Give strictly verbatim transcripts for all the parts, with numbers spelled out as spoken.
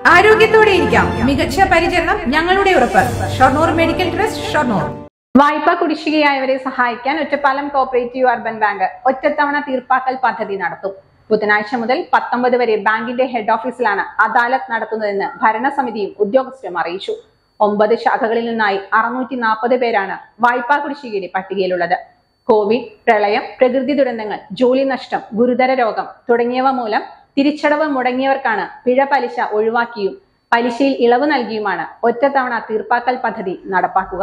ആരോഗ്യത്തോടെ ഇരിക്കാം. മികച്ച പരിചരണം ഞങ്ങളുടെ ഉറപ്പ്. Shoranur medical trust, Shoranur. വായ്പ കുടിശ്ശികയായവരെ സഹായിക്കാൻ ഒറ്റപ്പാലം കോഓപ്പറേറ്റീവ് അർബൻ ബാങ്ക് ഒറ്റത്തവണ തീർപ്പാക്കൽ പദ്ധതി നടത്തും. ബുധനാഴ്ച മുതൽ പത്തൊമ്പത് വരെ ബാങ്കിന്റെ ഹെഡ് ഓഫീസിലാണ് അദാലത്ത് നടത്തുന്നതെന്ന് ഭരണസമിതിയും ഉദ്യോഗസ്ഥരും അറിയിച്ചു. ഒമ്പത് ശാഖകളിൽ നിന്നായി അറുന്നൂറ്റി നാൽപ്പത് പേരാണ് വായ്പാ കുടിശ്ശികയുടെ പട്ടികയിലുള്ളത്. കോവിഡ്, പ്രളയം, പ്രകൃതി ദുരന്തങ്ങൾ, ജോലി നഷ്ടം, ഗുരുതര രോഗം തുടങ്ങിയവ മൂലം തിരിച്ചടവ് മുടങ്ങിയവർക്കാണ് പിഴ പലിശ ഒഴിവാക്കിയും പലിശയിൽ ഇളവ് നൽകിയുമാണ് ഒറ്റത്തവണ തീർപ്പാക്കൽ പദ്ധതി നടപ്പാക്കുക.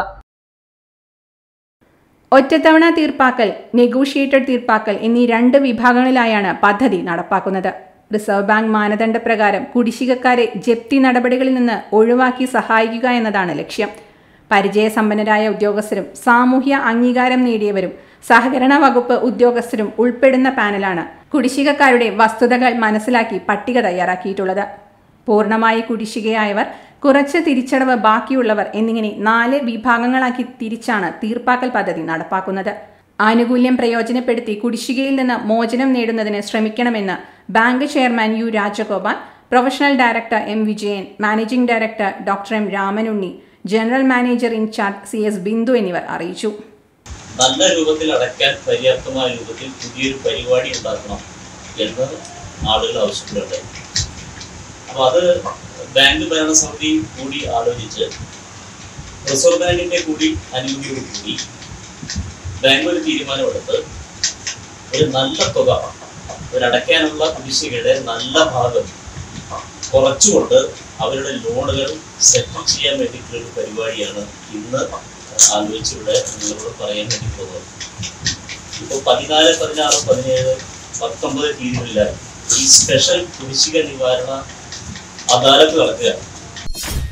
ഒറ്റത്തവണ തീർപ്പാക്കൽ, നെഗോഷിയേറ്റഡ് തീർപ്പാക്കൽ എന്നീ രണ്ട് വിഭാഗങ്ങളിലായാണ് പദ്ധതി നടപ്പാക്കുന്നത്. റിസർവ് ബാങ്ക് മാനദണ്ഡപ്രകാരം കുടിശ്ശികക്കാരെ ജപ്തി നടപടികളിൽ നിന്ന് ഒഴിവാക്കി സഹായിക്കുക എന്നതാണ് ലക്ഷ്യം. പരിചയസമ്പന്നരായ ഉദ്യോഗസ്ഥരും സാമൂഹ്യ അംഗീകാരം നേടിയവരും സഹകരണ വകുപ്പ് ഉദ്യോഗസ്ഥരും ഉൾപ്പെടുന്ന പാനലാണ് കുടിശ്ശികക്കാരുടെ വസ്തുതകൾ മനസ്സിലാക്കി പട്ടിക തയ്യാറാക്കിയിട്ടുള്ളത്. പൂർണ്ണമായി കുടിശ്ശികയായവർ, കുറച്ച് തിരിച്ചടവ് ബാക്കിയുള്ളവർ എന്നിങ്ങനെ നാല് വിഭാഗങ്ങളാക്കി തിരിച്ചാണ് തീർപ്പാക്കൽ പദ്ധതി നടപ്പാക്കുന്നത്. ആനുകൂല്യം പ്രയോജനപ്പെടുത്തി കുടിശ്ശികയിൽ നിന്ന് മോചനം നേടുന്നതിന് ശ്രമിക്കണമെന്ന് bank chairman U Rajagopal, professional director M Vijayan, managing director doctor M Ramanunni, general manager in charge C S Bindu എന്നിവർ അറിയിച്ചു. നല്ല രൂപത്തിൽ അടയ്ക്കാൻ പര്യാപ്തമായ രൂപത്തിൽ പുതിയൊരു പരിപാടി ഉണ്ടാക്കണം എന്ന് ആളുകൾ ആവശ്യപ്പെടുന്നുണ്ട്. അപ്പോൾ അത് ബാങ്ക് ഭരണസമിതി കൂടി ആലോചിച്ച് റിസർവ് ബാങ്കിന്റെ കൂടി അനുമതിയോടുകൂടി ബാങ്ക് ഒരു തീരുമാനമെടുത്ത് ഒരു നല്ല തുക, ഒരടയ്ക്കാനുള്ള കുടിശ്ശികയുടെ നല്ല ഭാഗം കുറച്ചുകൊണ്ട് അവരുടെ ലോണുകൾ സെറ്റിൽ ചെയ്യാൻ വേണ്ടിയിട്ടുള്ളൊരു പരിപാടിയാണ് ഇന്ന് ആലോചിച്ചിവിടെ നിങ്ങളോട് പറയാൻ വേണ്ടി പോകുന്നത്. ഇപ്പോൾ പതിനാല്, പതിനാറ്, പതിനേഴ്, പത്തൊമ്പത് തീയതികളിലായി ഈ സ്പെഷ്യൽ കുടിശ്ശിക നിവാരണ അദാലത്ത് നടക്കുകയാണ്.